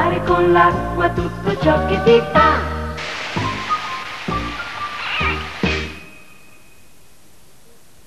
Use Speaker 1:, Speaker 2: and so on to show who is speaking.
Speaker 1: lavare con l'acqua tutto ciò che si fa.